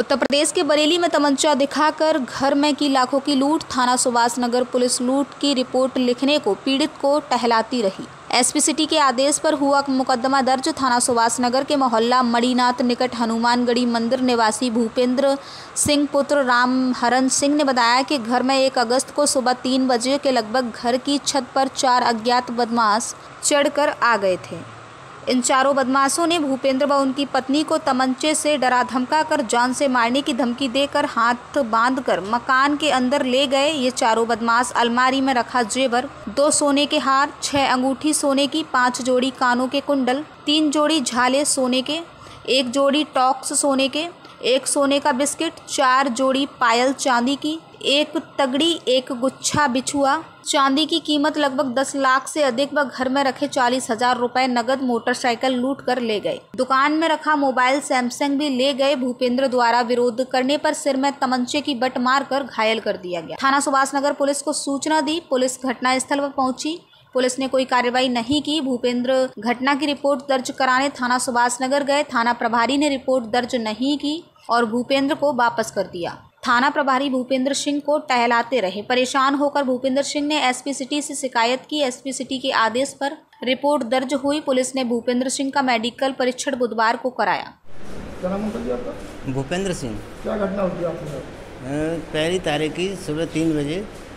उत्तर प्रदेश के बरेली में तमंचा दिखाकर घर में की लाखों की लूट। थाना सुभाष नगर पुलिस लूट की रिपोर्ट लिखने को पीड़ित को टहलाती रही। एसपी सिटी के आदेश पर हुआ मुकदमा दर्ज। थाना सुभाष नगर के मोहल्ला मणिनाथ निकट हनुमानगढ़ी मंदिर निवासी भूपेंद्र सिंह पुत्र रामहरण सिंह ने बताया कि घर में 1 अगस्त को सुबह 3 बजे के लगभग घर की छत पर 4 अज्ञात बदमाश चढ़कर आ गए थे। इन चारों बदमाशों ने भूपेंद्र व उनकी पत्नी को तमंचे से डरा धमका कर जान से मारने की धमकी देकर हाथ बांधकर मकान के अंदर ले गए। ये चारों बदमाश अलमारी में रखा जेवर, 2 सोने के हार, 6 अंगूठी सोने की, 5 जोड़ी कानों के कुंडल, 3 जोड़ी झाले सोने के, 1 जोड़ी टॉक्स सोने के, 1 सोने का बिस्किट, 4 जोड़ी पायल चांदी की, 1 तगड़ी, 1 गुच्छा बिछुआ। चांदी की कीमत लगभग 10 लाख से अधिक व घर में रखे 40,000 रुपए नगद मोटरसाइकिल लूट कर ले गए। दुकान में रखा मोबाइल सैमसंग भी ले गए। भूपेंद्र द्वारा विरोध करने पर सिर में तमंचे की बट मारकर घायल कर दिया गया। थाना सुभाष नगर पुलिस को सूचना दी। पुलिस घटनास्थल पर पहुंची। पुलिस ने कोई कार्रवाई नहीं की। भूपेंद्र घटना की रिपोर्ट दर्ज कराने थाना सुभाष नगर गए। थाना प्रभारी ने रिपोर्ट दर्ज नहीं की और भूपेंद्र को वापस कर दिया। थाना प्रभारी भूपेंद्र सिंह को टहलाते रहे। परेशान होकर भूपेंद्र सिंह ने एसपी सिटी से शिकायत की। एसपी सिटी के आदेश पर रिपोर्ट दर्ज हुई। पुलिस ने भूपेंद्र सिंह का मेडिकल परीक्षण बुधवार को कराया। क्या नाम है आपका? भूपेंद्र सिंह। क्या घटना हुई आपके साथ? पहली तारीख की सुबह 3 बजे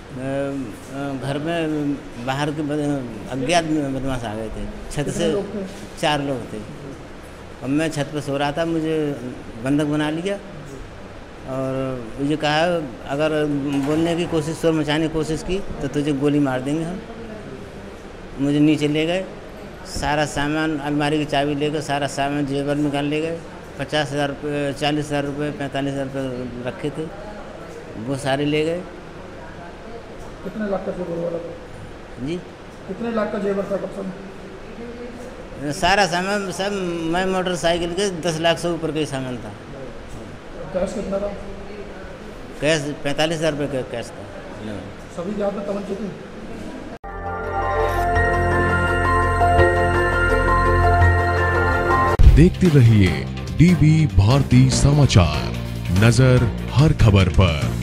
घर में बाहर के अज्ञात बदमाश आ गए थे। छत से 4 लोग थे और मैं छत पर सो रहा था। मुझे बंधक बना लिया और मुझे कहा अगर बोलने की कोशिश, शोर मचाने की कोशिश की तो तुझे गोली मार देंगे हम। मुझे नीचे ले गए। सारा सामान, अलमारी की चाबी लेकर सारा सामान जेवर निकाल ले गए। 50,000 रुपये, 40,000 रुपये, 45,000 रुपये रखे थे, वो सारे ले गए। कितने लाख का जेवर वाला था? जी, कितने लाख का जेवर था? कब सब सारा सामान सब, मैं मोटरसाइकिल के 10 लाख से ऊपर का ही सामान था। कैश कितना था? कैश 45,000 रुपये का कैश था। सभी के हाथ में तमंचे थे। देखते रहिए डीवी भारती समाचार, नजर हर खबर पर।